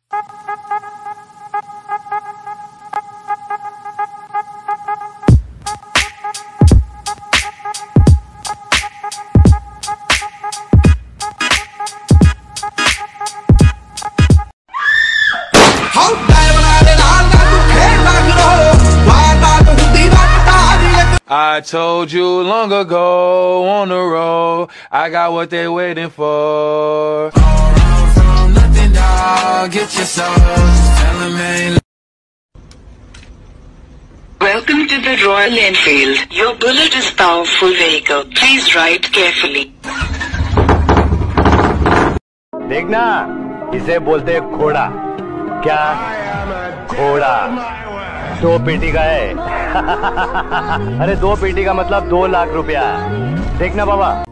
I told you long ago on the road, I got what they waiting for. All run from nothing, dog. Get your soul. Just tell them ain't. Welcome to the Royal Enfield. Your bullet is powerful vehicle. Please ride carefully. देखना, इसे बोलते घोड़ा। क्या? घोड़ा। 2 पेटी का है। अरे 2 पेटी का मतलब 2 लाख रुपया। देखना बाबा।